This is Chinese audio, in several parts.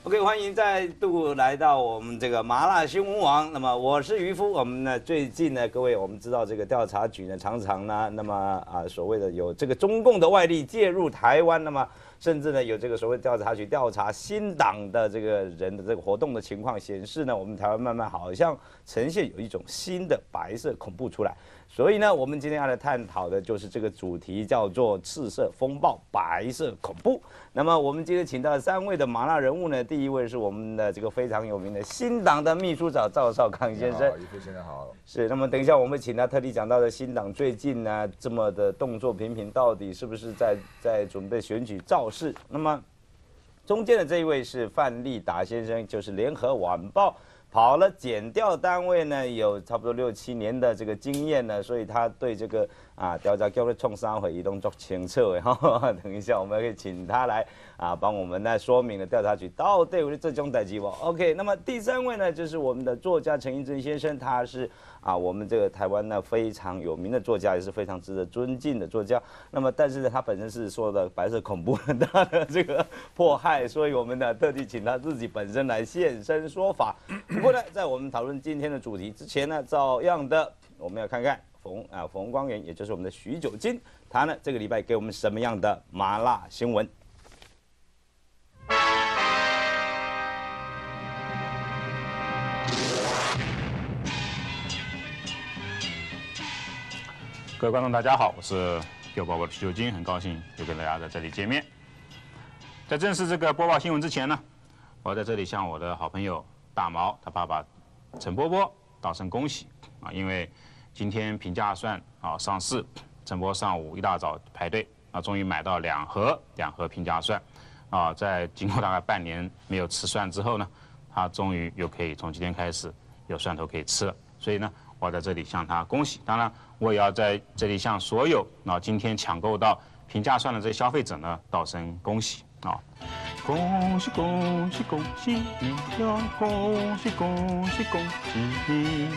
OK， 欢迎再度来到我们这个麻辣新闻网。那么我是渔夫。我们呢最近呢，各位我们知道这个调查局呢常常呢，那么所谓的有这个中共的外力介入台湾，那么甚至呢有这个所谓调查局调查新党的这个人的这个活动的情况，显示呢我们台湾慢慢好像呈现有一种新的白色恐怖出来。所以呢，我们今天要来探讨的就是这个主题，叫做赤色风暴、白色恐怖。那么我们今天请到3位的麻辣人物呢，第一位是我们的这个非常有名的新党的秘书长赵少康先生。 渔夫先生好。 是，那么等一下我们请他特地讲到的新党最近呢这么的动作频频，到底是不是在准备选举造势？那么中间的这一位是范立达先生，就是联合晚报跑了检调单位呢，有差不多6、7年的这个经验呢，所以他对这个调查叫做创三回移动做清楚的哈。等一下我们可以请他来帮我们来说明了调查局到底有这种代志不 ？OK， 那么第3位呢，就是我们的作家陈映真先生，他是我们这个台湾呢非常有名的作家，也是非常值得尊敬的作家。那么但是呢，他本身是说的白色恐怖很大的这个迫害，所以我们呢特地请他自己本身来现身说法。不过呢，在我们讨论今天的主题之前呢，照样的我们要看看冯光远，也就是我们的许久金，他呢这个礼拜给我们什么样的麻辣新闻？ 各位观众，大家好，我是给我报告的许久金，很高兴又跟大家在这里见面。在正式这个播报新闻之前呢，我要在这里向我的好朋友大毛他爸爸陈伯伯道声恭喜因为今天平价蒜上市，陈伯上午一大早排队终于买到两盒平价蒜在经过大概半年没有吃蒜之后呢，他终于又可以从今天开始有蒜头可以吃了，所以呢，我在这里向他恭喜。当然，我也要在这里向所有今天抢购到平价蒜的这些消费者呢道声恭喜恭喜恭喜恭喜你呀！恭喜恭喜恭喜你！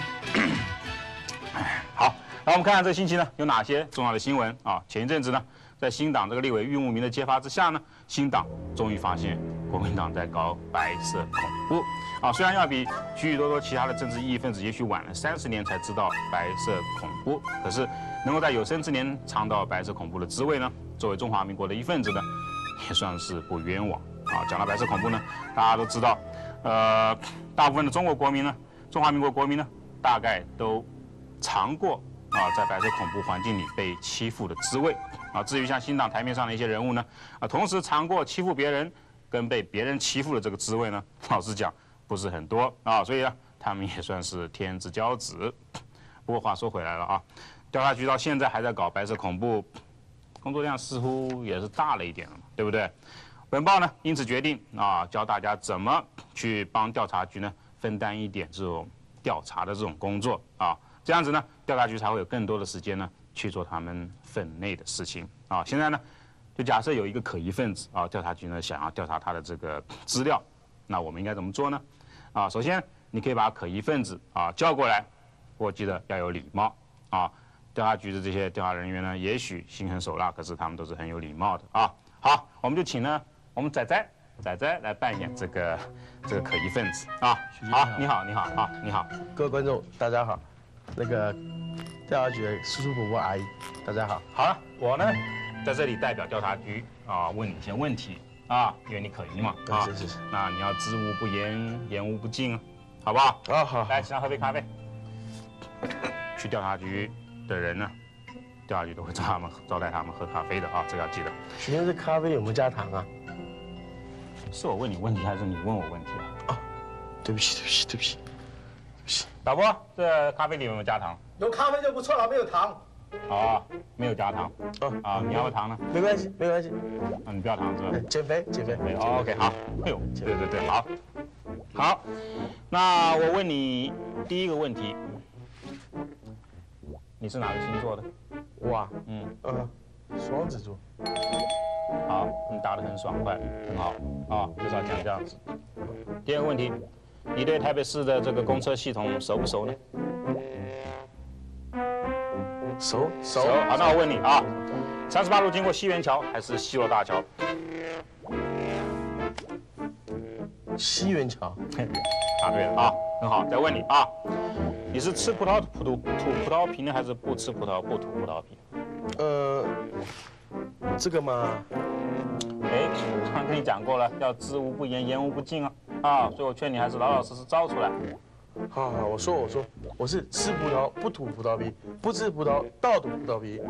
好，那我们看看这星期呢有哪些重要的新闻前一阵子呢，在新党这个立委郁慕明的揭发之下呢，新党终于发现国民党在搞白色恐怖虽然要比许许多多其他的政治异议分子也许晚了30年才知道白色恐怖，可是能够在有生之年尝到白色恐怖的滋味呢，作为中华民国的一份子呢，也算是不冤枉讲到白色恐怖呢，大家都知道，大部分的中国国民呢，中华民国国民呢，大概都尝过在白色恐怖环境里被欺负的滋味至于像新党台面上的一些人物呢，同时尝过欺负别人跟被别人欺负的这个滋味呢，老实讲不是很多所以呢，他们也算是天之骄子。不过话说回来了调查局到现在还在搞白色恐怖，工作量似乎也是大了一点了嘛，对不对？本报呢因此决定教大家怎么去帮调查局呢分担一点这种调查的这种工作这样子呢，调查局才会有更多的时间呢去做他们分内的事情现在呢，就假设有一个可疑分子调查局呢想要调查他的这个资料，那我们应该怎么做呢？首先你可以把可疑分子叫过来，不过记得要有礼貌调查局的这些调查人员呢，也许心狠手辣，可是他们都是很有礼貌的好，我们就请呢我们仔仔来扮演这个可疑分子好，你好你好， 各位观众大家好，那个调查局的叔叔伯伯阿姨大家好。 好了，我呢在这里代表调查局问你一些问题因为你可疑嘛是， 那你要知无不言，言无不尽好不好？ 好， 来，请他喝杯咖啡。去调查局的人呢，调查局都会招待他们喝咖啡的这个要记得。 请问这咖啡有没有加糖啊？ 是我问你问题，还是你问我问题对不起。 导播，这咖啡里有没有加糖？ 有咖啡就不错了，没有糖。 没有加糖。你要不要糖呢？ 没关系。 你不要糖是吧？ 减肥。 OK， 好。哎呦，对，好。那我问你第一个问题，你是哪个星座的？ 我双子座。 好，你答得很爽快，很好就是要讲这样子。第二个问题，你对台北市的这个公车系统熟不熟呢？ 熟。 好，那我问你38路经过西园桥还是西螺大桥？ 西园桥。 答对了啊，很好。再问你啊，你是吃葡萄吐葡萄皮呢，还是不吃葡萄不吐葡萄皮？ 这个嘛， 哎，刚刚跟你讲过了，要知无不言，言无不尽啊，所以我劝你还是老老实实招出来。 好，我说，我是吃葡萄不吐葡萄皮，不吃葡萄倒吐葡萄皮。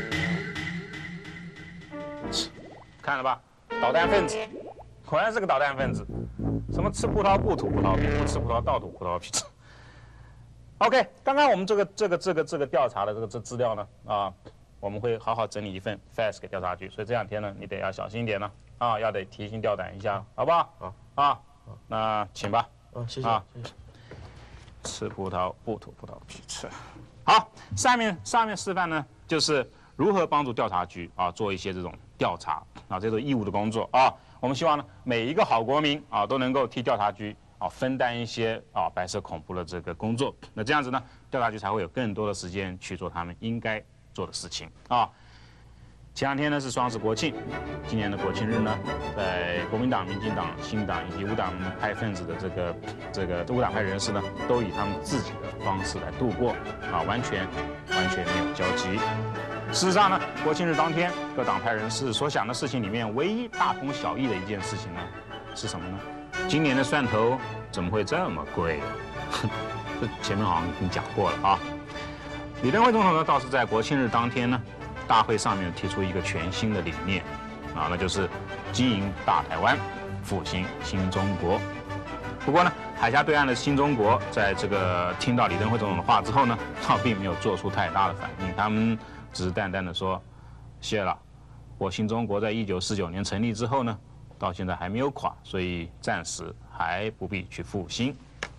看了吧，捣蛋分子，果然是个捣蛋分子。什么吃葡萄不吐葡萄皮，不吃葡萄倒吐葡萄皮。OK， 刚刚我们这个调查的这资料呢，我们会好好整理一份 fax 给调查局，所以这两天呢，你得要小心一点呢，要得提心吊胆一下，好不好？好，那请吧。 谢谢。 吃葡萄不吐葡萄皮吃。好，上面示范呢，就是如何帮助调查局做一些这种调查这是义务的工作我们希望呢，每一个好国民都能够替调查局分担一些白色恐怖的这个工作。那这样子呢，调查局才会有更多的时间去做他们应该做的事情前两天呢是双十国庆，今年的国庆日呢，在国民党、民进党、新党以及无党派分子的这个无党派人士呢，都以他们自己的方式来度过完全没有交集。事实上呢，国庆日当天，各党派人士所想的事情里面，唯一大同小异的一件事情呢，是什么呢？今年的蒜头怎么会这么贵？这前面好像已经讲过了李登辉总统呢，倒是在国庆日当天呢，大会上面提出一个全新的理念那就是经营大台湾，复兴新中国。不过呢，海峡对岸的新中国在这个听到李登辉总统的话之后呢，并没有做出太大的反应，他们只是淡淡的说：“谢了，我新中国在1949年成立之后呢，到现在还没有垮，所以暂时还不必去复兴。”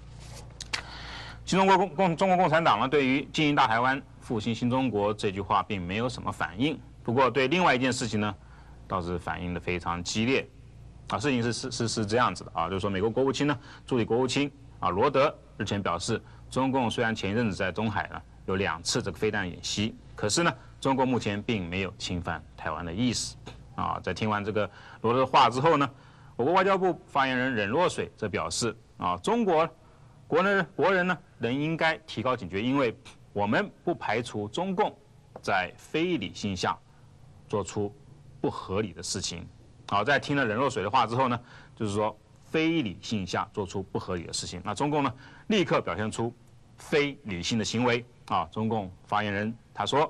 中国共产党呢，对于经营大台湾、复兴新中国这句话并没有什么反应。不过对另外一件事情呢，倒是反应的非常激烈。事情是这样子的就是说美国国务卿呢，助理国务卿罗德日前表示，中共虽然前一阵子在东海呢有2次这个飞弹演习，可是呢，中国目前并没有侵犯台湾的意思在听完这个罗德的话之后呢，我国外交部发言人任若水则表示中国人呢仍应该提高警觉，因为我们不排除中共在非理性下做出不合理的事情。在听了任若水的话之后呢，就是说非理性下做出不合理的事情，那中共呢立刻表现出非理性的行为中共发言人他说：“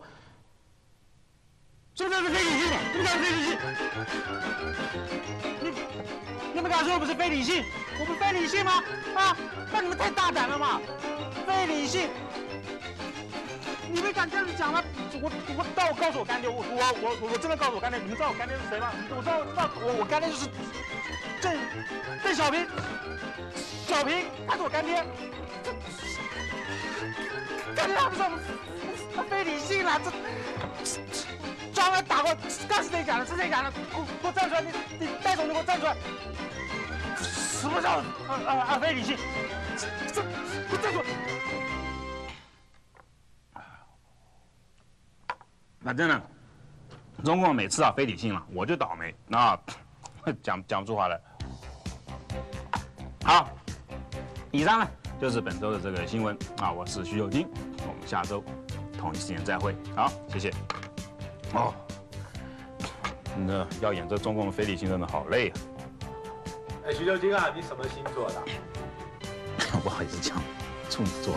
什么叫做非理性？什么叫做非理性？你们敢说我们是非理性？我们非理性吗？那你们太大胆了嘛！非理性，你们敢这样子讲吗？我告诉我干爹，我真的告诉我干爹，你们知道我干爹是谁吗？我知道我干爹就是邓小平，小平他是我干爹，干爹他不是他非理性了，专门打过，刚是谁讲的？是谁讲的？给我站出来！你带走，你给我站出来！什么叫非理性？这给我站出来！反正呢，中共每次非理性了，我就倒霉讲不出话来。好，以上呢就是本周的这个新闻我是徐有金，我们下周同一时间再会。好，谢谢。那要演这中共的非理性真的好累徐秀金你什么星座的？ 不好意思讲，处女座。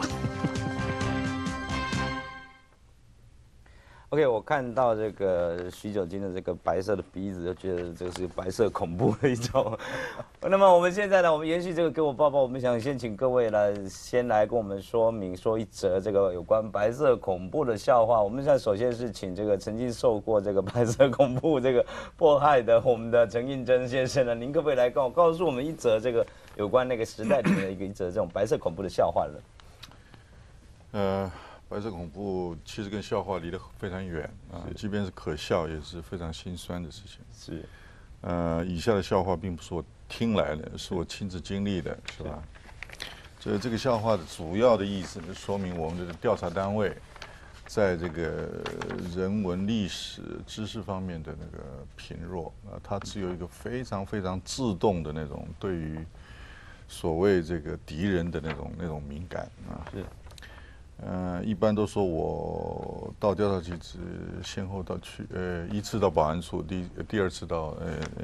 OK， 我看到这个徐九金的这个白色的鼻子，就觉得这个是白色恐怖的一种。那么我们现在呢，我们延续这个给我抱抱，我们想先请各位先来跟我们说一则这个有关白色恐怖的笑话。我们现在首先是请这个曾经受过这个白色恐怖这个迫害的我们的陈映真先生呢，您可不可以来告诉我们一则这个有关那个时代里面的一则这种白色恐怖的笑话呢？ 白色恐怖其实跟笑话离得非常远即便是可笑，也是非常心酸的事情。 是， 以下的笑话并不是我听来的，是我亲自经历的，是吧？这个笑话的主要的意思呢，说明我们的调查单位在这个人文历史知识方面的那个贫弱它只有一个非常非常自动的那种对于所谓这个敌人的那种敏感啊。 是。 一般都说我到调查局只先后一次到保安处，第二次到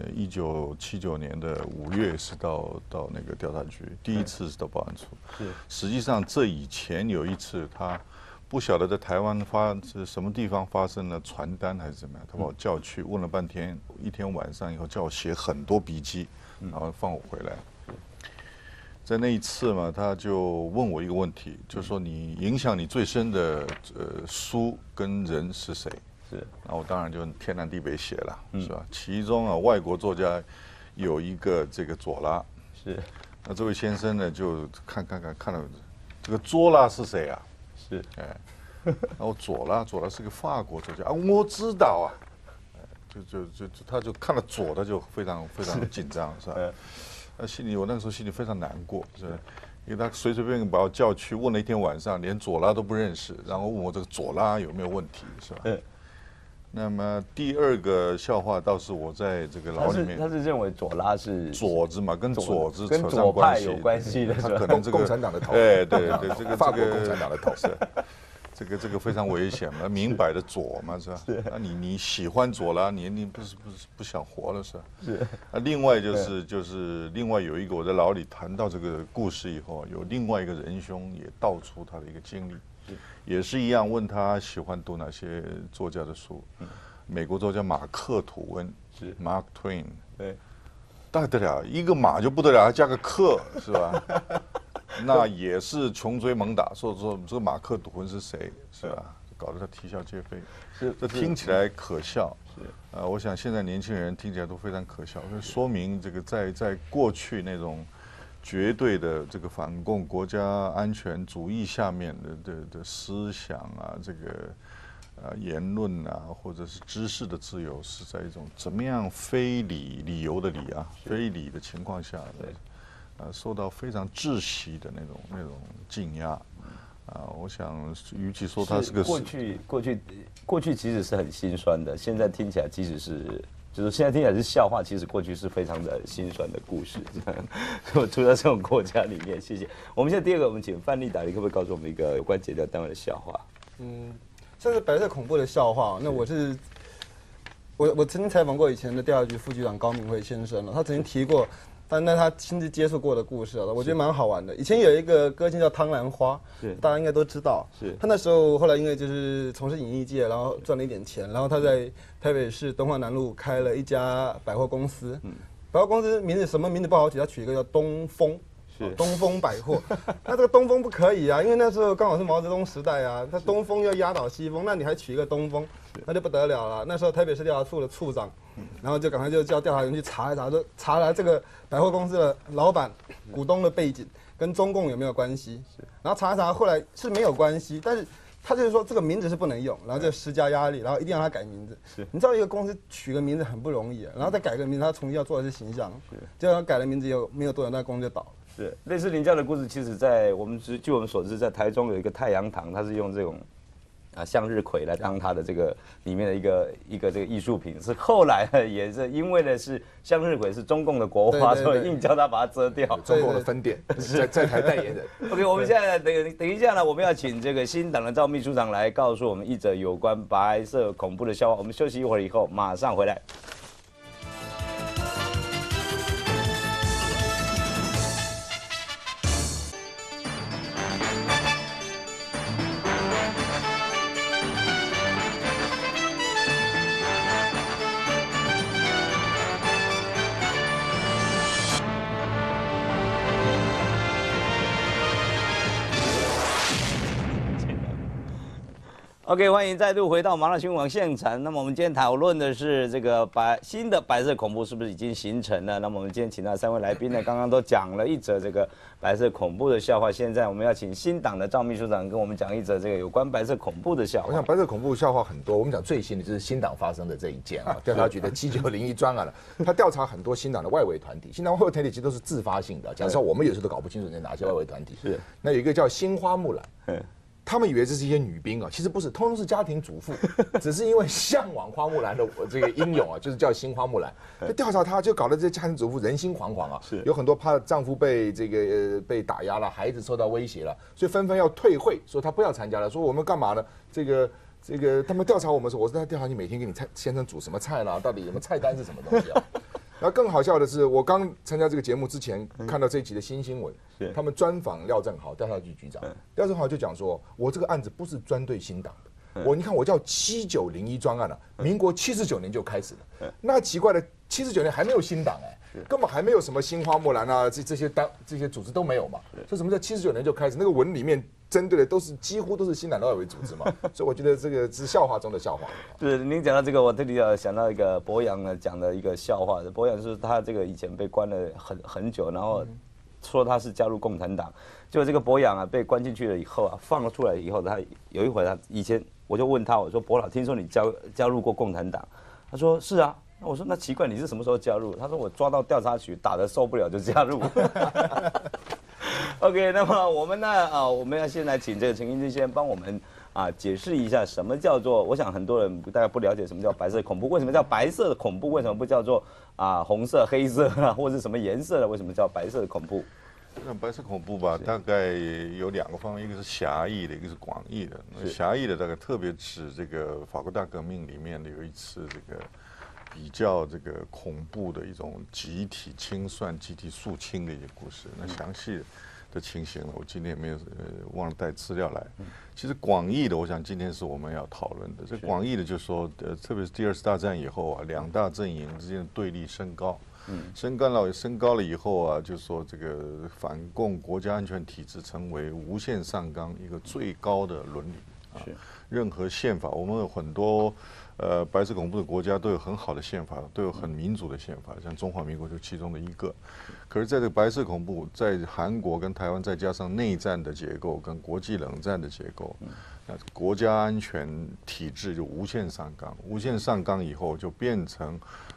1979年的5月是到那个调查局，第一次是到保安处。 是。 实际上这以前有一次他不晓得在台湾是什么地方发生了传单还是怎么样，他把我叫去问了半天，一天晚上以后叫我写很多笔记，然后放我回来。在那一次嘛，他就问我一个问题，就是说你影响你最深的书跟人是谁？ 是， 然后我当然就天南地北写了，是吧？其中啊，外国作家有一个这个左拉， 是， 那这位先生呢就看了这个左拉是谁啊？ 是， 哎，然后左拉是个法国作家啊，我知道啊，他就看了左的就非常紧张，是吧？我那个时候心里非常难过，是吧？因为他随便把我叫去问了一天晚上，连左拉都不认识，然后问我这个左拉有没有问题，是吧？那么第二个笑话倒是我在这个牢里面， 他是认为左拉是左子嘛，跟左子跟左派有关系的， 他可能共产党的头， 对，这个法国共产党的头是。这个非常危险嘛，明摆的左嘛，是吧？是。那你喜欢左拉，你不想活了是吧？ 是。 另外就是另外有一个我在牢里谈到这个故事以后，有另外一个仁兄也道出他的一个经历，也是一样问他喜欢读哪些作家的书，美国作家马克吐温是 Mark Twain， 对， 大得了，一个马就不得了，还加个克是吧？那也是穷追猛打，说这个马克吐温是谁，是吧？搞得他啼笑皆非。 是， 这听起来可笑。是，我想现在年轻人听起来都非常可笑，说明这个在过去那种绝对的这个反共国家安全主义下面的思想啊，这个言论啊，或者是知识的自由，是在一种怎么样非理由的理啊，非理的情况下的。受到非常窒息的那种禁压，我想，与其说它是个过去其实是很心酸的，现在听起来即使是就是现在听起来是笑话，其实过去是非常的心酸的故事。我处在这种国家里面，谢谢。我们现在第二个，我们请范丽达，你可不可以告诉我们一个有关检调单位的笑话？ 像是白色恐怖的笑话，那我曾经采访过以前的调查局副局长高明辉先生了，他曾经提过。但他亲自接触过的故事啊，我觉得蛮好玩的。以前有一个歌星叫汤兰花，大家应该都知道。是，他那时候后来因为就是从事演艺界，然后赚了一点钱，然后他在台北市敦化南路开了一家百货公司。百货公司什么名字不好取，他取一个叫东风。东风百货，那这个东风不可以啊，因为那时候刚好是毛泽东时代啊，他东风要压倒西风，那你还取一个东风，那就不得了了。那时候台北市调查处的处长，然后就赶快就叫调查员去查一查，就查了这个百货公司的老板、股东的背景跟中共有没有关系，然后查一查，后来是没有关系，但是他就是说这个名字是不能用，然后就施加压力，然后一定让他改名字。你知道一个公司取个名字很不容易，然后再改个名字，他重新要做的是形象，结果他改了名字以后没有多久，那公司就倒了。 是类似您这样的故事，其实在据我们所知，在台中有一个太阳堂，它是用这种向日葵来当它的这个里面的一个这个艺术品。是后来也是因为呢是向日葵是中共的国花，所以硬叫他把它遮掉。 中共的分店在台代言人。 OK， 我们现在等一下呢，我们要请这个新党的赵秘书长来告诉我们一则有关白色恐怖的笑话。我们休息一会儿以后马上回来。OK， 欢迎再度回到麻辣新闻网现场。那么我们今天讨论的是这个新的白色恐怖是不是已经形成了？那么我们今天请到3位来宾呢，刚刚都讲了一则这个白色恐怖的笑话。现在我们要请新党的赵秘书长跟我们讲一则这个有关白色恐怖的笑话。 我想白色恐怖笑话很多，我们讲最新的就是新党发生的这一件啊，调查局的7901专案了。他调查很多新党的外围团体，新党外围团体其实都是自发性的。假设我们有时候都搞不清楚那哪些外围团体。是，那有一个叫新花木兰。 他们以为这是一些女兵啊，其实不是，通通是家庭主妇，只是因为向往花木兰的这个英勇啊，就是叫新花木兰，就调查她，就搞得这些家庭主妇人心惶惶啊，有很多怕丈夫被这个被打压了，孩子受到威胁了，所以纷纷要退会，说她不要参加了，说我们干嘛呢？这个他们调查我们说，我是在调查你每天给你先生煮什么菜啦，到底有没有菜单是什么东西啊？然后更好笑的是，我刚参加这个节目之前，看到这一集的新新闻，他们专访廖正豪调查局局长，廖正豪就讲说，我这个案子不是专对新党的，你看我叫7901专案了，民国79年就开始了，那奇怪的79年还没有新党根本还没有什么新花木兰啊，这些组织都没有嘛，说什么叫79年就开始？那个文里面针对的几乎都是新党的外围组织嘛，所以我觉得这个是笑话中的笑话。 是您讲到这个，我特地想到一个博洋呢讲的一个笑话。博洋是他这个以前被关了很久，然后说他是加入共产党，结果这个博洋啊被关进去了以后啊，放了出来以后，他有一回他以前我就问他，我说博老，听说你加入过共产党？他说是啊。那我说那奇怪，你是什么时候加入？他说我抓到调查局打得受不了就加入。OK， 那么我们呢我们要先来请这个陈英之先帮我们解释一下什么叫做，我想很多人大概不了解什么叫白色恐怖，为什么叫白色的恐怖？为什么不叫做红色、黑色或者什么颜色的？为什么叫白色的恐怖？ 那白色恐怖吧，大概有2个方面，一个是狭义的，一个是广义的。狭义的大概特别指这个法国大革命里面的有一次这个比较这个恐怖的一种集体清算、集体肃清的一些故事。那详细的情形呢，我今天也没有忘了带资料来。其实广义的，我想今天是我们要讨论的。这广义的就是说，特别是第2次大战以后2大阵营之间的对立升高。升高了以后啊，就是说这个反共国家安全体制成为无限上纲一个最高的伦理任何宪法，我们有很多白色恐怖的国家都有很好的宪法，都有很民主的宪法，像中华民国就其中的一个。可是，在这个白色恐怖，在韩国跟台湾再加上内战的结构跟国际冷战的结构，那国家安全体制就无限上纲，无限上纲以后就变成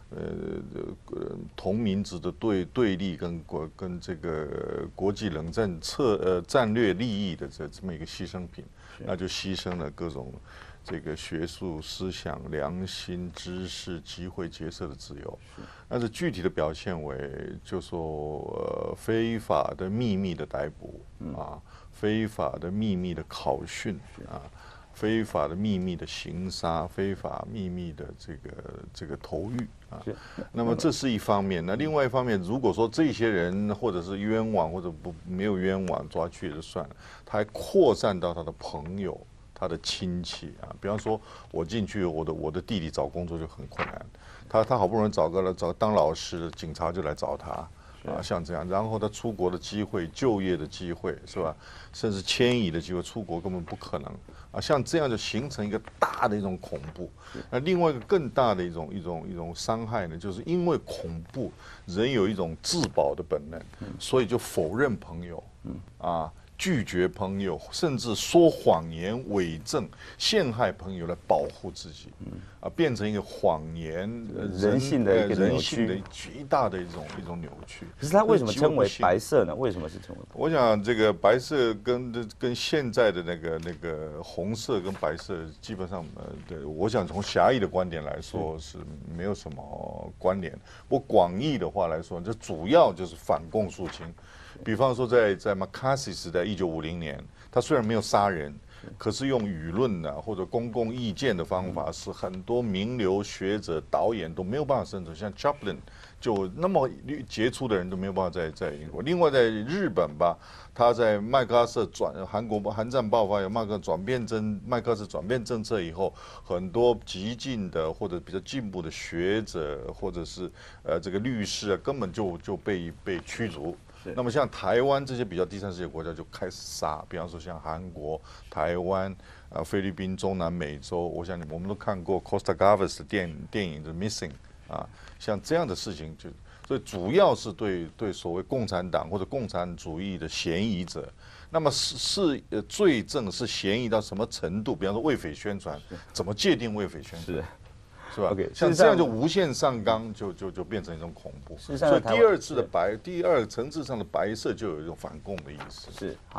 同民族的对立跟这个国际冷战战略利益的这么一个牺牲品，那就牺牲了各种这个学术思想、良心、知识、集会结社的自由。但是具体的表现为，就说非法的秘密的逮捕非法的秘密的考训非法的秘密的刑杀，非法秘密的这个投狱那么这是一方面。那另外一方面，如果说这些人或者是冤枉或者没有冤枉抓去也就算了，他还扩散到他的朋友、他的亲戚比方说我进去，我的弟弟找工作就很困难，他好不容易找当老师，警察就来找他。像这样，然后他出国的机会、就业的机会，是吧？甚至迁移的机会，出国根本不可能像这样就形成一个大的一种恐怖。那另外一个更大的一种伤害呢，就是因为恐怖，人有一种自保的本能，所以就否认朋友，拒绝朋友，甚至说谎言、伪证、陷害朋友来保护自己，变成一个谎言人性的一个扭曲， 极大的一种扭曲。 可是它为什么称为白色呢？为什么是称为白色？ 我想这个白色跟现在的那个红色跟白色基本上对，我想从狭义的观点来说是没有什么关联。不过广义的话来说，这主要就是反共肃清。比方说在马卡锡时代，1950年，他虽然没有杀人，可是用舆论或者公共意见的方法，使很多名流学者、导演都没有办法生存。像 Chaplin 就那么杰出的人都没有办法在英国。另外在日本吧，他在麦克阿瑟韩战爆发有麦克阿瑟转变政策以后，很多激进的或者比较进步的学者或者是这个律师根本就被驱逐。那么像台湾这些比较第三世界国家就开始杀，比方说像韩国、台湾、菲律宾、中南美洲，我想我们都看过 Costa Gavras 的电影的 Missing 像这样的事情所以主要是对所谓共产党或者共产主义的嫌疑者，那么是罪证是嫌疑到什么程度？比方说伪匪宣传，怎么界定伪匪宣传？是吧？ OK， 像这样就无限上纲，就变成一种恐怖。所以第二层次上的白色就有一种反共的意思。 是好，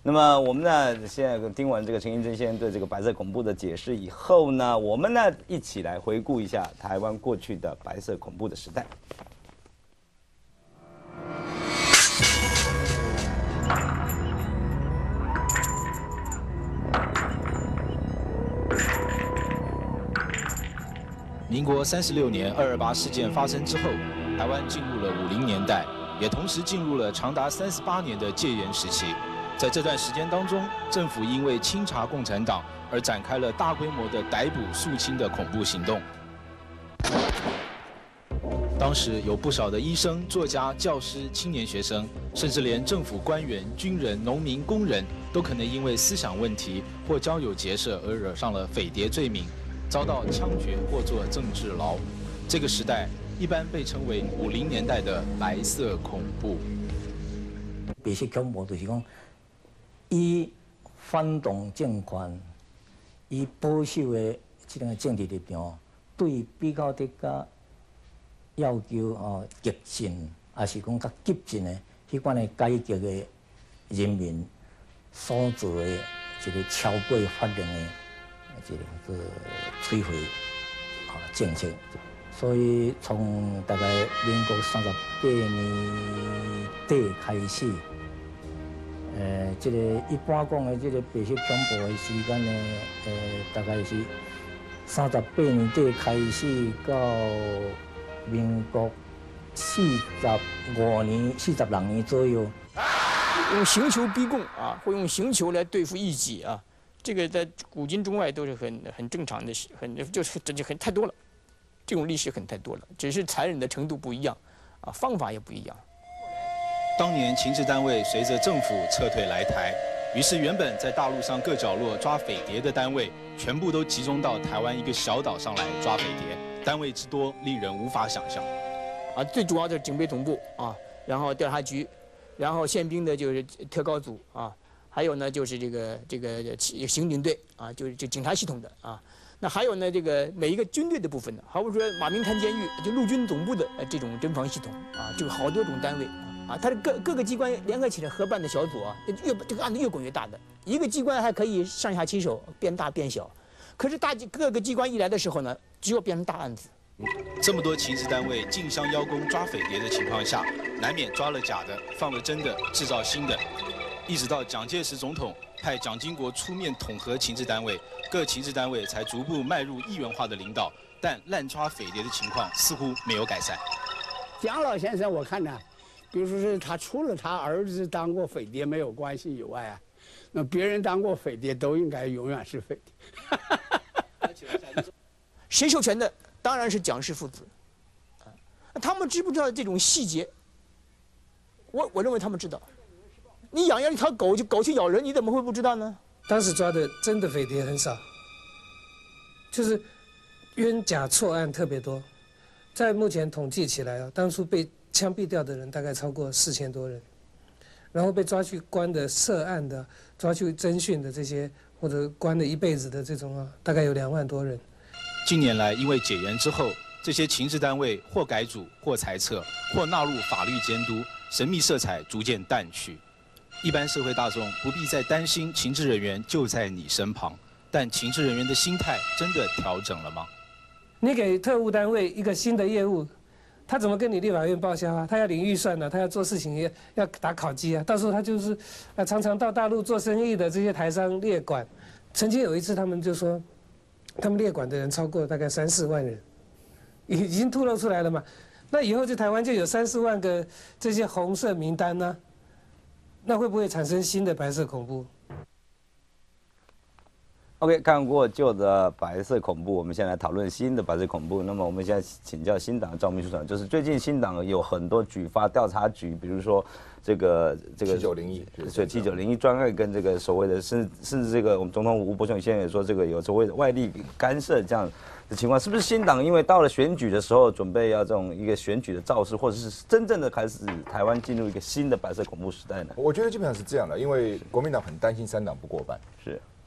那么我们呢，现在听完这个陈映真先生对这个白色恐怖的解释以后呢，我们呢一起来回顾一下台湾过去的白色恐怖的时代。 民国36年228事件发生之后，台湾进入了50年代，也同时进入了长达38年的戒严时期。在这段时间当中，政府因为清查共产党而展开了大规模的逮捕肃清的恐怖行动。当时有不少的医生、作家、教师、青年学生，甚至连政府官员、军人、农民、工人，都可能因为思想问题或交友结社而惹上了匪谍罪名，遭到枪决或做政治牢。这个时代一般被称为50年代的白色恐怖。 白色恐怖就是讲，以反动政权、以保守的这种政治立场，对比较的较要求激进，也是讲较激进的迄款的改革的人民所做的一个超过法令的这个摧毁政策。所以从大概民国38年底开始，这个一般讲的这个白色恐怖的时间呢，大概是38年底开始到民国45年、46年左右。 用刑求逼供啊，或用刑求来对付异己啊，这个在古今中外都是很正常的事，就是很太多了。这种历史太多了，只是残忍的程度不一样，啊，方法也不一样。 当年情治单位随着政府撤退来台，于是原本在大陆上各角落抓匪谍的单位，全部都集中到台湾一个小岛上来抓匪谍，单位之多令人无法想象。 啊，最主要的警备总部啊，然后调查局，然后宪兵的就是特高组啊，还有呢就是这个刑警队啊，就是这警察系统的啊。那还有呢，这个每一个军队的部分呢，好比说马明滩监狱，就陆军总部的这种侦防系统啊，就好多种单位啊，它的各个机关联合起来合办的小组啊，这个案子越滚越大的，一个机关还可以上下其手，变大变小，可是各个机关一来的时候呢，只有变成大案子。 这么多情治单位竞相邀功抓匪谍的情况下，难免抓了假的，放了真的，制造新的。一直到蒋介石总统派蒋经国出面统合情治单位，各情治单位才逐步迈入议员化的领导，但滥抓匪谍的情况似乎没有改善。 蒋老先生，我看呢，比如说是他除了他儿子当过匪谍没有关系以外啊，那别人当过匪谍都应该永远是匪谍。 谁授权的？当然是蒋氏父子。他们知不知道这种细节？我认为他们知道。你养一条狗，狗去咬人，你怎么会不知道呢？ 当时抓的真的匪谍很少，就是冤假错案特别多。在目前统计起来啊，当初被枪毙掉的人大概超过4000多人，然后被抓去关的、涉案的、抓去侦讯的这些，或者关了一辈子的这种啊，大概有2万多人。 近年来，因为解严之后，这些情治单位或改组、或裁撤、或纳入法律监督，神秘色彩逐渐淡去。一般社会大众不必再担心情治人员就在你身旁，但情治人员的心态真的调整了吗？ 你给特务单位一个新的业务，他怎么跟你立法院报销啊？他要领预算啊，他要做事情也要打考绩啊。到时候他就是常常到大陆做生意的这些台商列管。曾经有一次，他们就说，他们列管的人超过大概3、4万人，已经透露出来了嘛。那以后在台湾就有3、4万个这些红色名单呢、那会不会产生新的白色恐怖 ？OK， 看过旧的白色恐怖，我们现在来讨论新的白色恐怖。那么我们现在请教新党赵秘书长，就是最近新党有很多举发调查局，比如说这个 7901， 对7901专案跟这个所谓的甚至这个我们总统吴伯雄先生也说这个有所谓的外力干涉这样的情况，是不是新党因为到了选举的时候准备要这种一个选举的造势，或者是真正的开始台湾进入一个新的白色恐怖时代呢？ 我觉得基本上是这样的，因为国民党很担心3党不过半， 是。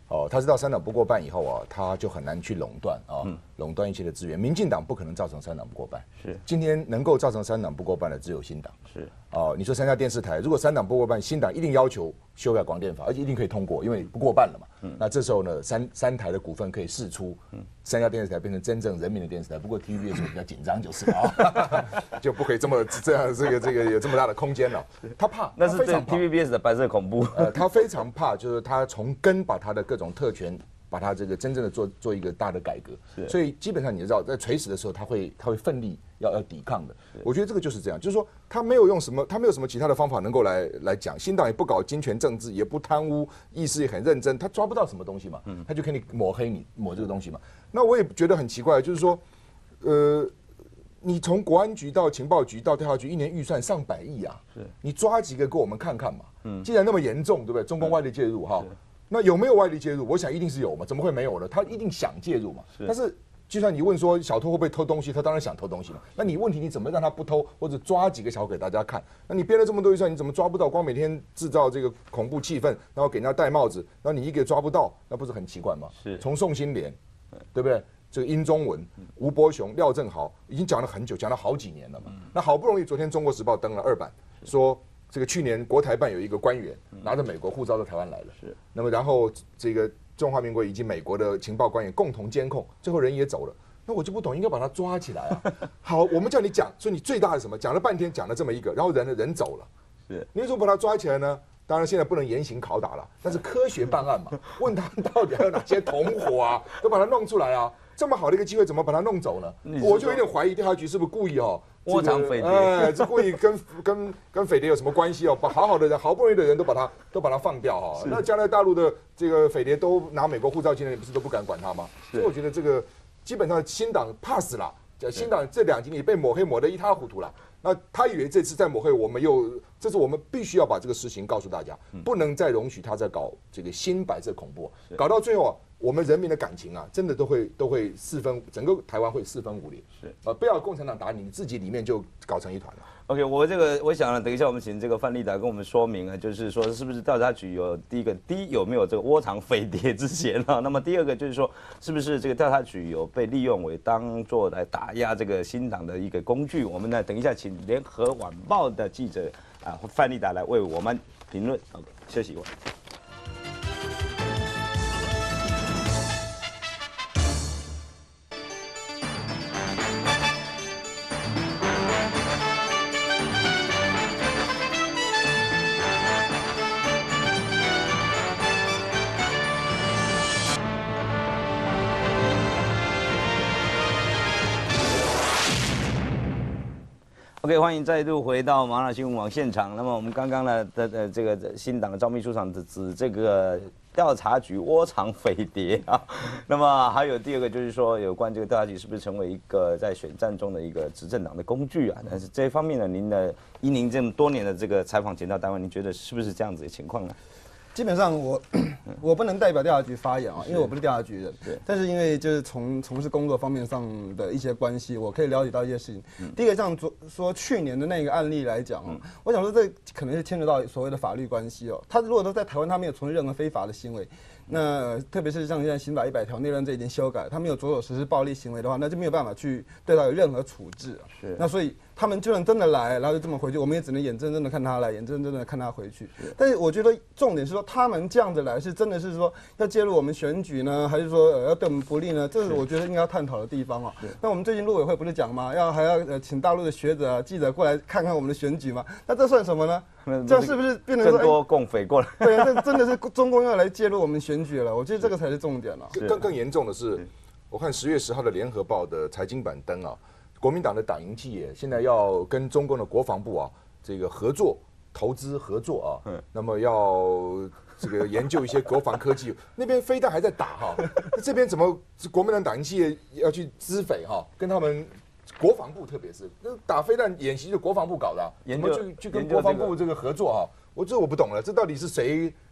哦，他知道3党不过半以后啊，他就很难去垄断啊，垄断一切的资源。民进党不可能造成3党不过半， 是今天能够造成3党不过半的只有新党。 是哦，你说3家电视台，如果3党不过半，新党一定要求修改广电法，而且一定可以通过，因为不过半了嘛。那这时候呢，三台的股份可以释出，3家电视台变成真正人民的电视台。不过 TVBS 比较紧张就是了啊，就不可以这样这个有这么大的空间了。他怕， 那是对 TVBS 的白色恐怖。 他非常怕，就是他从根把他的各种特权，把他这个真正的做一个大的改革。所以基本上你知道，在垂死的时候，他会奋力要抵抗的。我觉得这个就是这样，就是说他没有什么其他的方法能够来讲。新党也不搞金钱政治，也不贪污，议事也很认真，他抓不到什么东西嘛，他就给你抹黑你抹这个东西嘛。那我也觉得很奇怪，就是说，你从国安局到情报局到调查局，1年预算上百亿啊，你抓几个给我们看看嘛。既然那么严重，对不对？中共外力介入哈，那有没有外力介入？我想一定是有嘛，怎么会没有呢？他一定想介入嘛。但是就像你问说小偷会不会偷东西，他当然想偷东西嘛。那你问题你怎么让他不偷，或者抓几个小偷给大家看？那你编了这么多预算，你怎么抓不到？光每天制造这个恐怖气氛，然后给人家戴帽子，然后你一个抓不到，那不是很奇怪吗？是从宋新莲，对不对？这个殷宗文、吴伯雄、廖正豪已经讲了很久，讲了好几年了嘛。那好不容易昨天《中国时报》登了2版，说这个去年国台办有一个官员拿着美国护照到台湾来了，那么然后这个中华民国以及美国的情报官员共同监控，最后人也走了。那我就不懂，应该把他抓起来啊！好，我们叫你讲，说你最大的什么？讲了半天，讲了这么一个，然后人走了，你为什么把他抓起来呢？当然，现在不能严刑拷打了，但是科学办案嘛，问他到底还有哪些同伙啊，都把他弄出来啊！这么好的一个机会，怎么把他弄走呢？我就有点怀疑调查局是不是故意哦， 窝藏匪谍， 是故意跟匪谍有什么关系哦？把好好的人、好不容易的人都把他放掉哈。那将来大陆的这个匪谍都拿美国护照进来，你不是都不敢管他吗？所以我觉得这个基本上新党怕死了，新党这2集里被抹黑抹得一塌糊涂了。那他以为这次再抹黑，这次我们必须要把这个实情告诉大家，不能再容许他再搞这个新白色恐怖，搞到最后啊，我们人民的感情啊，真的都会整个台湾会4分5裂。不要共产党打你，你自己里面就搞成一团了。 OK， 我想呢，等一下我们请这个范立达跟我们说明啊，就是说是不是调查局有第一有没有这个窝藏匪谍之嫌啊？那么第二个就是说，是不是这个调查局有被利用为当做来打压这个新党的一个工具？我们呢，等一下请联合晚报的记者范立达来为我们评论。OK， 休息一会儿。OK， 欢迎再度回到麻辣新闻网现场。那么我们刚刚呢的这个新党的赵秘书长指这个调查局窝藏匪谍啊。那么还有第二个就是说，有关这个调查局是不是成为一个在选战中的一个执政党的工具啊？但是这一方面呢，依您这么多年的这个采访检调单位，您觉得是不是这样子的情况呢？ 基本上我不能代表调查局发言啊，因为我不是调查局人。 对。 但是因为就是从事工作方面上的一些关系，我可以了解到一些事情。第一个像说去年的那个案例来讲啊，我想说这可能是牵扯到所谓的法律关系哦。他如果都在台湾，他没有从事任何非法的行为，那特别是像现在刑法100条内乱这已经修改，他没有着手实施暴力行为的话，那就没有办法去对他有任何处置。 是。那所以他们就算真的来，然后就这么回去，我们也只能眼睁睁的看他来，眼睁睁的看他回去。但是我觉得重点是说，他们这样子来是真的是说要介入我们选举呢，还是说要对我们不利呢？这是我觉得应该要探讨的地方啊。那我们最近陆委会不是讲吗？还要请大陆的学者记者过来看看我们的选举吗？那这算什么呢？这样是不是变成更多共匪过来？ 对啊，这真的是中共要来介入我们选举了。我觉得这个才是重点了。 更严重的是，我看10月10号的联合报的财经版登啊。国民党的党营企业现在要跟中共的国防部啊，这个投资合作啊，那么要这个研究一些国防科技。那边飞弹还在打哈，这边怎么国民党党营企业要去资匪哈，跟他们国防部特别是那打飞弹演习，就国防部搞的，怎么去跟国防部这个合作哈？我不懂了，这到底是谁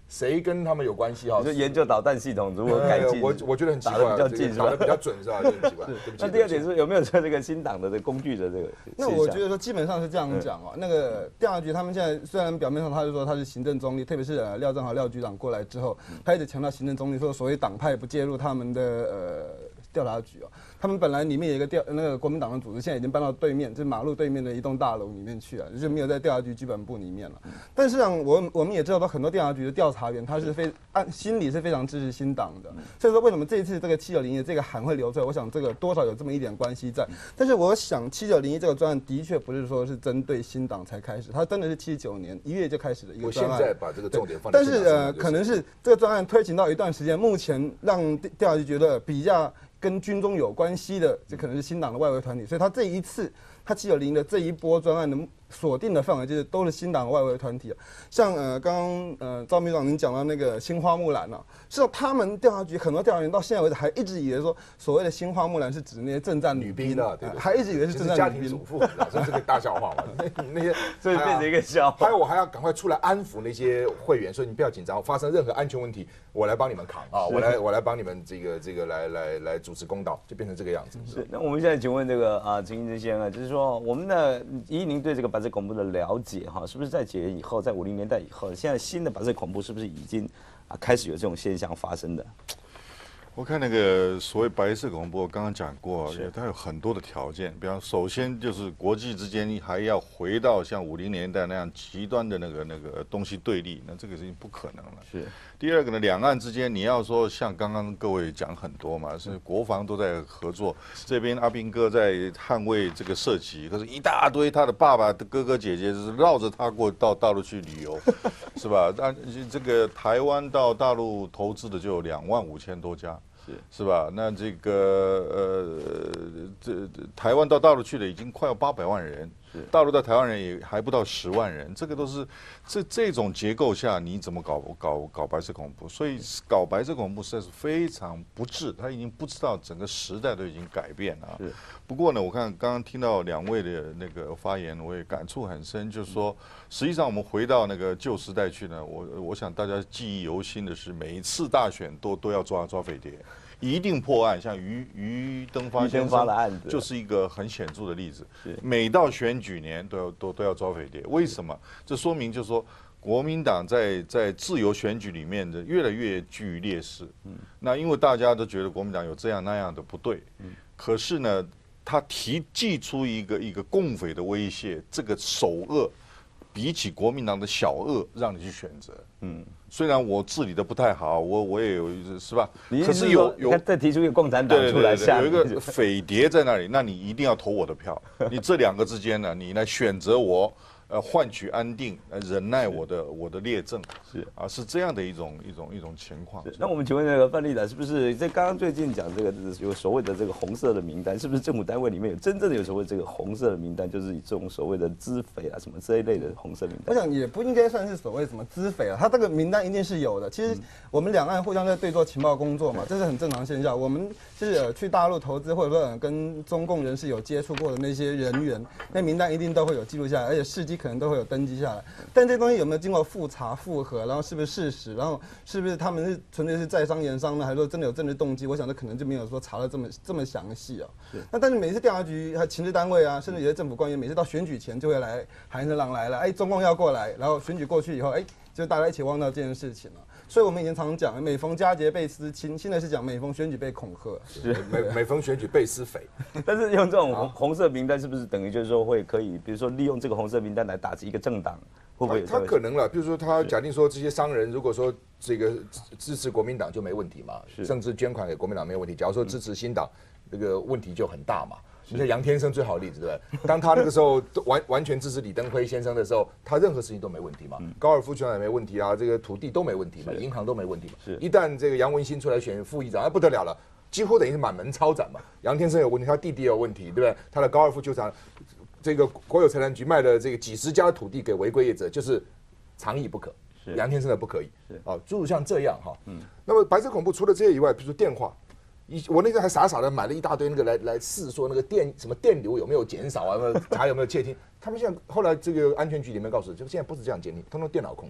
谁跟他们有关系哈？ 就研究导弹系统如何改进， 我觉得很奇怪， 打得比较近是吧？ 打得比较准是吧？就很奇怪。 那第二点是有没有说这个新党的工具的这个？ 那我觉得说基本上是这样讲哦。那个调查局他们现在虽然表面上他就说他是行政中立，特别是廖正豪廖局长过来之后，他一直强调行政中立，说所谓党派不介入他们的调查局哦。他们本来里面有一个那个国民党的组织，现在已经搬到对面，就是马路对面的一栋大楼里面去了，就是没有在调查局基本部里面了。但是我们也知道，很多调查局的调查员他是心里是非常支持新党的，所以说为什么这一次这个7901的这个函会流出来，我想这个多少有这么一点关系在。但是我想7901这个专案的确不是说是针对新党才开始，它真的是79年1月就开始的一个专案。 我现在把这个重点放在但是可能是这个专案推行到一段时间，目前让调查局觉得比较跟军中有关系的，这可能是新党的外围团体，所以他这一次他790的这一波专案的锁定的范围就是都是新党的外围团体，像刚刚赵秘书长您讲到那个新花木兰啊，是到他们调查局很多调查员到现在为止还一直以为说所谓的新花木兰是指那些政战女兵的，对，还一直以为是政战女兵。 家庭主妇，这是个大笑话嘛？那些所以变成一个笑话。 还有我还要赶快出来安抚那些会员，说你不要紧张，发生任何安全问题，我来帮你们扛啊，我来帮你们这个来主持公道，就变成这个样子。 是，那我们现在请问这个陈英珍先生，就是说我们的以您对这个白色恐怖的了解哈，是不是在解严以后，在50年代以后，现在新的白色恐怖是不是已经开始有这种现象发生的？ 我看那个所谓白色恐怖，我刚刚讲过，它有很多的条件。比方，首先就是国际之间还要回到像50年代那样极端的那个东西对立，那这个已经不可能了。 是。 第二个呢，两岸之间你要说像刚刚各位讲很多嘛，是国防都在合作，这边阿兵哥在捍卫这个社旗，可是一大堆他的爸爸的哥哥姐姐就是绕着他到大陆去旅游，是吧？那这个台湾到大陆投资的就有25000多家。是吧？那这个台湾到大陆去的已经快要800万人，大陆到台湾人也还不到10万人，这个都是这种结构下，你怎么搞白色恐怖？所以搞白色恐怖实在是非常不智，他已经不知道整个时代都已经改变了。不过呢，我看刚刚听到2位的那个发言，我也感触很深，就是说，实际上我们回到那个旧时代去呢，我想大家记忆犹新的是，每一次大选都要抓匪谍。一定破案，像于登发先生的案子就是一个很显著的例子。每到选举年都要抓匪谍，为什么？这说明就是说，国民党在自由选举里面的越来越居于劣势。那因为大家都觉得国民党有这样那样的不对，可是呢，他祭出一个共匪的威胁，这个首恶比起国民党的小恶，让你去选择。虽然我治理的不太好，我也有是吧？可是有再提出一个共产党出来， 有一个匪谍在那里，那你一定要投我的票。你这2个之间呢，你来选择我，换取安定，忍耐我的劣政，是这样的一种情况。 那我们请问那个范立达，是不是在刚刚最近讲这个有所谓的这个红色的名单，是不是政府单位里面有真正的有所谓这个红色的名单，就是以这种所谓的资匪什么这一类的红色名单？ 我想也不应该算是所谓什么资匪他这个名单一定是有的。其实我们两岸互相在对做情报工作嘛，这是很正常现象。我们是去大陆投资，或者说跟中共人士有接触过的那些人员，那名单一定都会有记录下来，而且事迹可能都会有登记下来。但这东西有没有经过复查复核，然后是不是事实，然后是不是他们是纯粹是在商言商呢，还是说真的有政治动机？我想这可能就没有说查得这么详细啊。那但是每次调查局、还情治单位啊，甚至有些政府官员，每次到选举前就会来喊着狼来了，中共要过来，然后选举过去以后，就大家一起忘掉这件事情了。所以我们以前常讲，每逢佳节倍思亲，现在是讲每逢选举被恐吓， 每逢选举被施匪。 但是用这种红色名单，是不是等于就是说可以，比如说利用这个红色名单来打击一个政党，会不会有？ 他可能了，比如说他假定说这些商人如果说这个支持国民党就没问题嘛，甚至捐款给国民党没有问题。假如说支持新党，这个问题就很大嘛。你看杨天生最好的例子，对不对？当他那个时候完全支持李登辉先生的时候，他任何事情都没问题嘛，高尔夫球场也没问题啊，这个土地都没问题嘛，银行都没问题嘛。一旦这个杨文新出来选副议长，不得了了，几乎等于是满门抄斩嘛。杨天生有问题，他弟弟有问题，对不对？他的高尔夫球场，这个国有财产局卖了这个几10家的土地给违规业者，就是常意不可，杨天生的不可以，诸如像这样哈。那么白色恐怖除了这些以外，比如说电话。我那时候还傻傻的买了一大堆那个来试说那个什么电流有没有减少啊，查有没有窃听。他们现在后来这个安全局里面告诉我，就现在不是这样监听，通通电脑控制。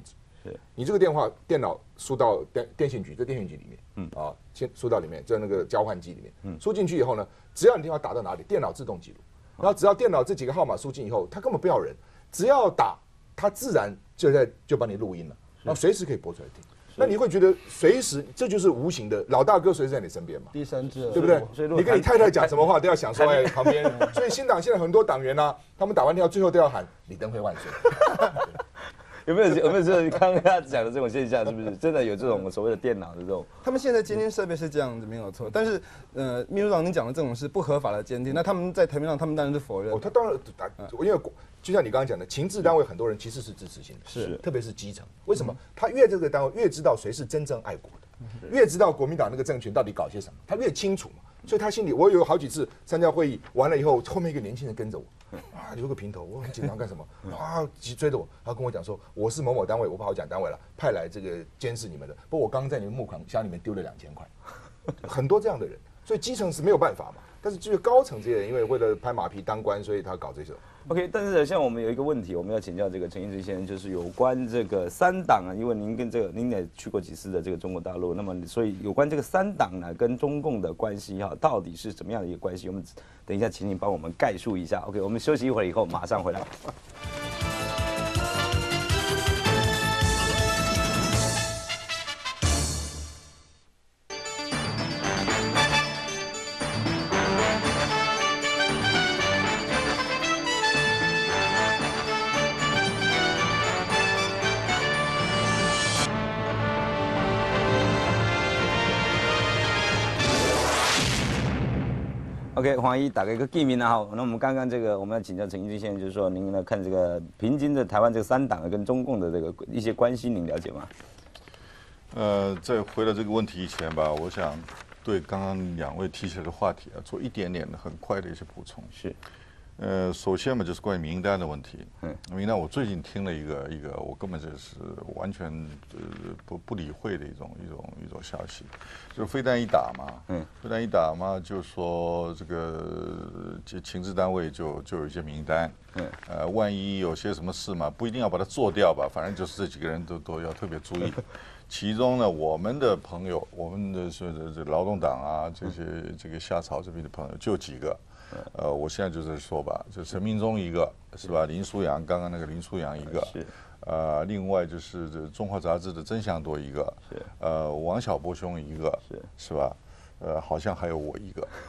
你这个电脑输到电信局，在电信局里面，先输到里面，在那个交换机里面，输进去以后呢，只要你电话打到哪里，电脑自动记录，然后只要电脑这几个号码输进以后，它根本不要人，只要打，它自然就帮你录音了，然后随时可以播出来听。那你会觉得随时，这就是无形的老大哥随时在你身边嘛？ 第三者， 对不对？你跟你太太讲什么话都要想说，旁边。所以新党现在很多党员啊，他们打完电话最后都要喊李登辉万岁。 有没有就是刚刚他讲的这种现象，是不是真的有这种所谓的电脑的这种？ 他们现在监听设备是这样子，没有错。但是，秘书长您讲的这种是不合法的监听，那他们在台面上，他们当然是否认。 他当然，因为就像你刚刚讲的，情治单位很多人其实是支持性的，是，特别是基层。为什么？他越这个单位越知道谁是真正爱国的，越知道国民党那个政权到底搞些什么，他越清楚嘛。所以他心里，我有好几次参加会议完了以后，后面一个年轻人跟着我，留个平头，我很紧张干什么？追着我，他跟我讲说，我是某某单位，我不好讲单位了，派来这个监视你们的。不过我刚刚在你们募款箱里面丢了2000块，很多这样的人，所以基层是没有办法嘛。但是就是高层这些人，因为为了拍马屁当官，所以他搞这些。 OK， 但是像我们有一个问题，我们要请教这个陈英之先生，就是有关这个三党啊，因为您也去过几次的这个中国大陆，那么所以有关这个三党呢跟中共的关系到底是怎么样的一个关系？我们等一下请您帮我们概述一下。OK， 我们休息一会儿以后马上回来。OK， 黄一打个记名啊，好，那我们刚刚这个我们要请教陈英之先生，就是说您呢看这个平均的台湾这个三党跟中共的这个一些关系，您了解吗？ 在回答这个问题以前吧，我想对刚刚2位提起来的话题啊，做一点点的很快的一些补充。 是。 首先嘛，就是关于名单的问题。名单我最近听了一个，我根本就是完全不理会的一种消息，就是飞弹一打嘛，就说这个情治单位就有一些名单。万一有些什么事嘛，不一定要把它做掉吧，反正就是这几个人都要特别注意。其中呢，我们的朋友，我们的这劳动党啊，这个夏草这边的朋友就几个。我现在就在说吧，就陈明忠一个是吧？林书阳刚刚那个林书阳一个，另外就是这中华杂志的曾祥多一个，王小波兄一个，是吧？好像还有我一个。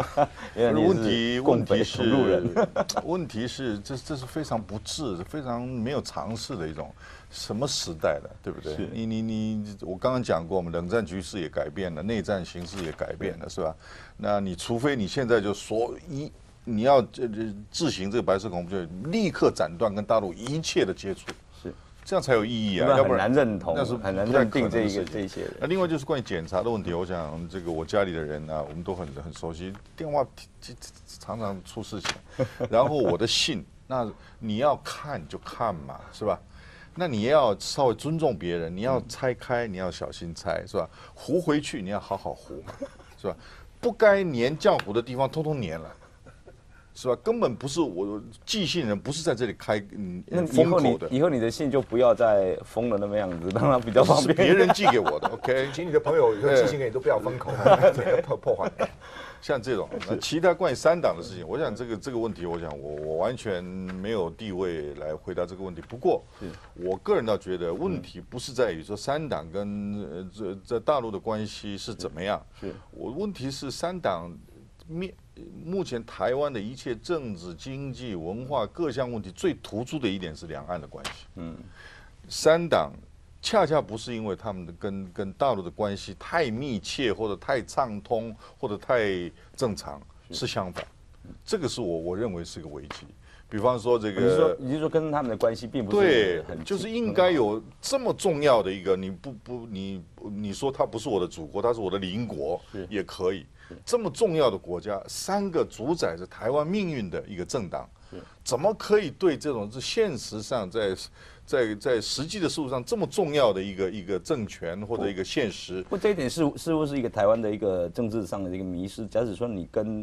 问题是这是非常不智、非常没有常识的一种什么时代了，对不对？我刚刚讲过，我们冷战局势也改变了，内战形势也改变了，是吧？那你除非你现在就你要自行这个白色恐怖，就立刻斩断跟大陆一切的接触。这样才有意义啊，要不然很难认同， 那是很难认定这些人。 那另外就是关于检查的问题，我想这个我家里的人呢，我们都很熟悉，电话常常出事情，然后我的信，那你要看就看嘛，是吧？那你要稍微尊重别人，你要拆开，你要小心拆，是吧？糊回去你要好好糊嘛，是吧？不该粘浆糊的地方，通通粘了。是吧？根本不是我寄信人，不是在这里开封口的。 以后你的信就不要再封了那么样子，当然比较方便。 是别人寄给我的 ，OK？ 请你的朋友以后寄信给你都不要封口，破坏。 像这种，其他关于三党的事情，我想这个问题，我想我完全没有地位来回答这个问题。不过，我个人倒觉得问题不是在于说三党跟在大陆的关系是怎么样，问题是三党目前台湾的一切政治、经济、文化各项问题最突出的一点是两岸的关系。三党恰恰不是因为他们的跟大陆的关系太密切，或者太畅通，或者太正常，是相反。这个是我认为是个危机。比方说这个， 你是说跟他们的关系并不是很就是应该有这么重要的一个，你说它不是我的祖国，它是我的邻国也可以。这么重要的国家，3个主宰着台湾命运的一个政党，怎么可以对这种现实上在实际的事物上这么重要的一个政权或者一个现实？ 不，这一点似乎是一个台湾的一个政治上的一个迷失。假使说你跟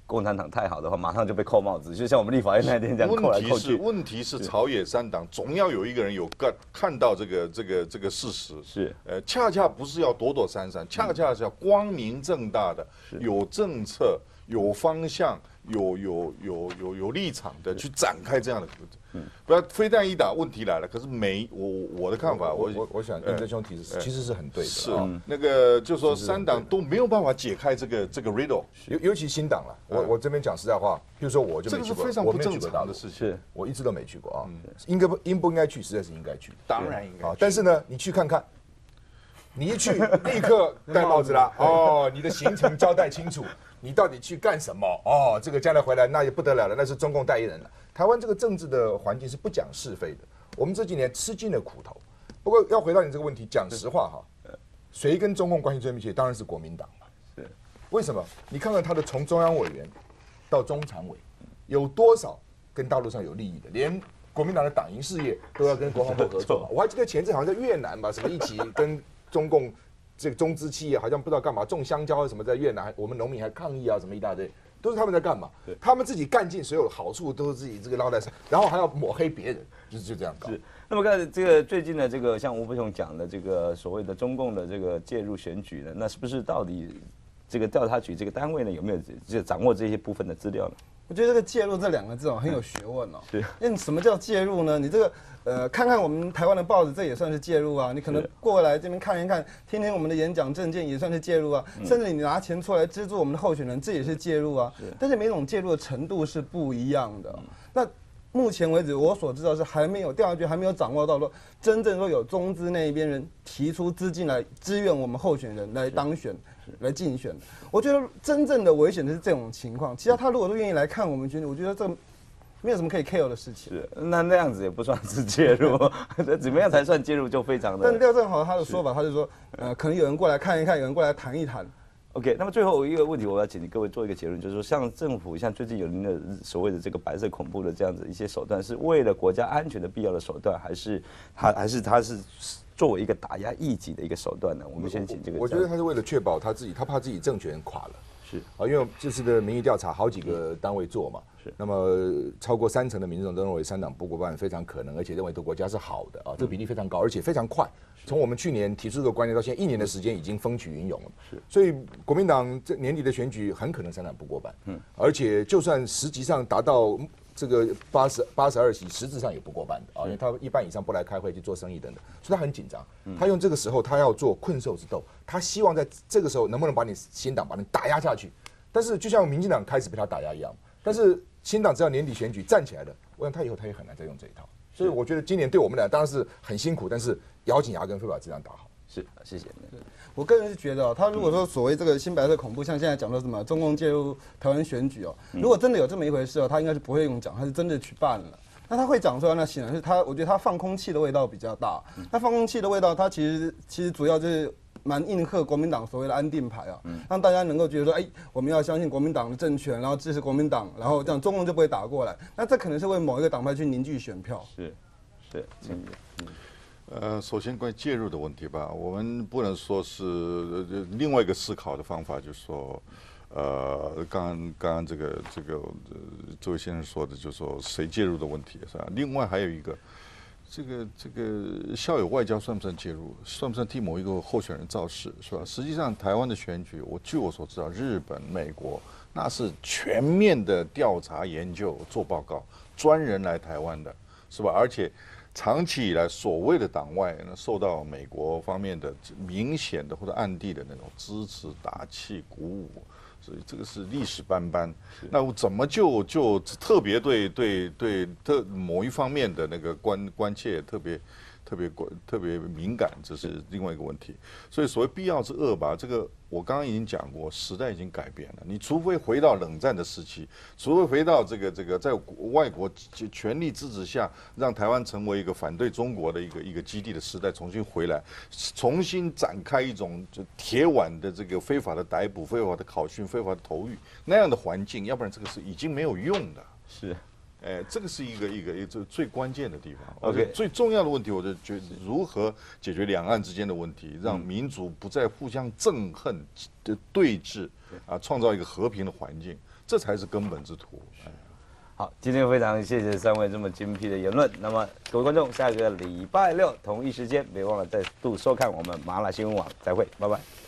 共产党太好的话，马上就被扣帽子，就像我们立法院那天这样扣来扣去。 问题是朝野三党总要有一个人有看到这个事实， 是恰恰不是要躲躲闪闪，恰恰是要光明正大的，有政策、有方向、有立场的去展开这样的。不要非但一打，问题来了。可是我的看法， 我想任正兄提的其实是很对的。 是那个，就说三党都没有办法解开这个 riddle， 尤其新党了。我这边讲实在话，譬如说我就没去过， 这个是非常不正常的事情。 我一直都没去过啊。应不应该去，实在是应该去。 当然应该。 但是呢，你去看看，你一去立刻戴帽子了。哦，你的行程交代清楚，你到底去干什么？哦，这个将来回来那也不得了了，那是中共代言人了。台湾这个政治的环境是不讲是非的，我们这几年吃尽了苦头。不过要回到你这个问题，讲实话哈，谁跟中共关系最密切？当然是国民党嘛。 是， 为什么？你看看他的从中央委员到中常委，有多少跟大陆上有利益的，连国民党的党营事业都要跟国防部合作嘛。我还记得前阵好像在越南吧，什么一起跟中共这个中资企业好像不知道干嘛种香蕉什么，在越南我们农民还抗议啊，什么一大堆。都是他们在干嘛？他们自己干尽所有的好处，都是自己这个捞在手，然后还要抹黑别人，就这样搞。 那么看这个最近的这个像吴伯雄讲的这个所谓的中共的这个介入选举呢，那是不是到底这个调查局这个单位呢有没有掌握这些部分的资料呢？ 我觉得这个介入这两个字很有学问哦。 是， 因为什么叫介入呢？你这个看看我们台湾的报纸，这也算是介入啊。你可能过来这边看一看，听听我们的演讲政见，也算是介入啊。甚至你拿钱出来资助我们的候选人，这也是介入啊。但是每种介入的程度是不一样的。那目前为止，我所知道是还没有调查局还没有掌握到说真正说有中资那一边人提出资金来支援我们候选人来当选。来竞选，我觉得真正的危险的是这种情况。其实他如果都愿意来看我们选举，我觉得这没有什么可以 care 的事情。 是，那样子也不算是介入，怎么样才算介入就非常的。 但廖正豪他的说法，他就说，可能有人过来看一看，有人过来谈一谈。 OK， 那么最后一个问题，我要请各位做一个结论，就是说，像政府像最近有的所谓的这个白色恐怖的这样子一些手段，是为了国家安全的必要的手段，还是他是作为一个打压异己的一个手段呢？我们先请这个。 我觉得他是为了确保他自己，他怕自己政权垮了。 是啊，因为这次的民意调查好几个单位做嘛，是。那么超过30%的民众都认为三党不过半非常可能，而且认为对国家是好的啊，这个比例非常高，而且非常快。从我们去年提出这个观念到现在1年的时间，已经风起云涌了。是。所以国民党这年底的选举很可能三党不过半，而且就算实际上达到这个82席，实质上也不过半的啊，因为他1半以上不来开会去做生意等等，所以他很紧张。他用这个时候他要做困兽之斗，他希望在这个时候能不能把你新党把你打压下去。但是就像民进党开始被他打压一样，但是新党只要年底选举站起来了，我想他以后他也很难再用这一套。所以我觉得今年对我们俩当然是很辛苦，但是咬紧牙根会把质量打好。 是，谢谢。 我个人是觉得他如果说所谓这个新白色恐怖，像现在讲的什么中共介入台湾选举如果真的有这么一回事他应该是不会用讲，他是真的去办了。那他会讲出来，那显然是我觉得他放空气的味道比较大。那放空气的味道，他其实主要就是蛮应和国民党所谓的安定牌让大家能够觉得说，我们要相信国民党的政权，然后支持国民党，然后这样中共就不会打过来。那这可能是为某一个党派去凝聚选票。 是。 首先关于介入的问题吧，我们不能说是另外一个思考的方法，就是说，刚刚这个这位先生说的，就是说谁介入的问题是吧？另外还有一个，这个校友外交算不算介入？算不算替某一个候选人造势是吧？实际上台湾的选举，据我所知道，日本、美国那是全面的调查研究做报告，专人来台湾的是吧？而且长期以来，所谓的党外受到美国方面的明显的或者暗地的那种支持、打气、鼓舞，所以这个是历史斑斑。那我怎么就特别对某一方面的那个关切特别敏感，这是另外一个问题。所以所谓必要之恶吧，这个我刚刚已经讲过，时代已经改变了。你除非回到冷战的时期，除非回到这个在外国全力支持下，让台湾成为一个反对中国的一个基地的时代重新回来，重新展开一种铁腕的这个非法的逮捕、非法的考讯、非法的投狱那样的环境，要不然这个是已经没有用的。 是。 这个是一个最关键的地方。 OK 最重要的问题，我就觉得如何解决两岸之间的问题，让民族不再互相憎恨的对峙啊，创造一个和平的环境，这才是根本之途。 好，今天非常谢谢3位这么精辟的言论。那么各位观众，下个礼拜6同一时间，别忘了再度收看我们麻辣新闻网，再会，拜拜。